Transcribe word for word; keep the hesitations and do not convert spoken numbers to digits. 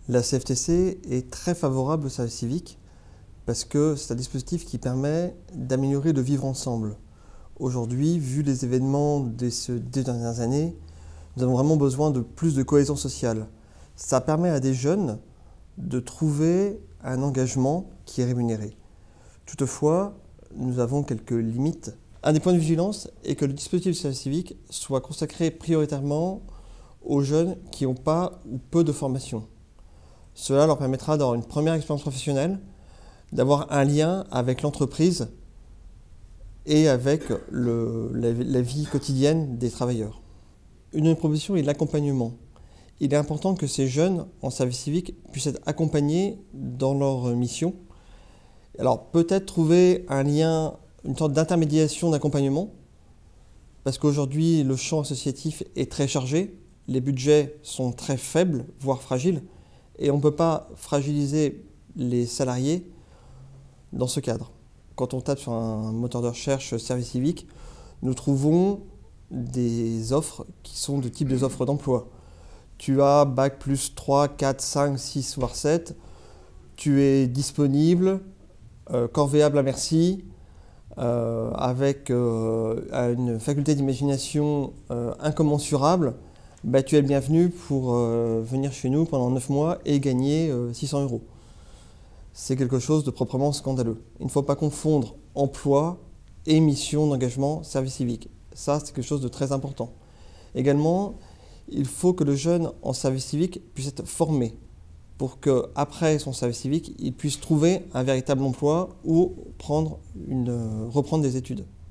La C F T C est très favorable au service civique parce que c'est un dispositif qui permet d'améliorer le vivre ensemble. Aujourd'hui, vu les événements des deux dernières années, nous avons vraiment besoin de plus de cohésion sociale. Ça permet à des jeunes de trouver un engagement qui est rémunéré. Toutefois, nous avons quelques limites. Un des points de vigilance est que le dispositif du service civique soit consacré prioritairement aux jeunes qui n'ont pas ou peu de formation. Cela leur permettra d'avoir une première expérience professionnelle, d'avoir un lien avec l'entreprise et avec le, la, la vie quotidienne des travailleurs. Une autre proposition est l'accompagnement. Il est important que ces jeunes en service civique puissent être accompagnés dans leur mission. Alors peut-être trouver un lien, une sorte d'intermédiation d'accompagnement, parce qu'aujourd'hui le champ associatif est très chargé, les budgets sont très faibles, voire fragiles, et on ne peut pas fragiliser les salariés dans ce cadre. Quand on tape sur un moteur de recherche service civique, nous trouvons des offres qui sont de type des offres d'emploi. Tu as bac plus trois, quatre, cinq, six, voire sept, tu es disponible, euh, corvéable à merci, euh, avec euh, une faculté d'imagination euh, incommensurable. Bah, tu es le bienvenu pour euh, venir chez nous pendant neuf mois et gagner euh, six cents euros. C'est quelque chose de proprement scandaleux. Il ne faut pas confondre emploi et mission d'engagement service civique. Ça, c'est quelque chose de très important. Également, il faut que le jeune en service civique puisse être formé pour qu'après son service civique, il puisse trouver un véritable emploi ou prendre une, reprendre des études.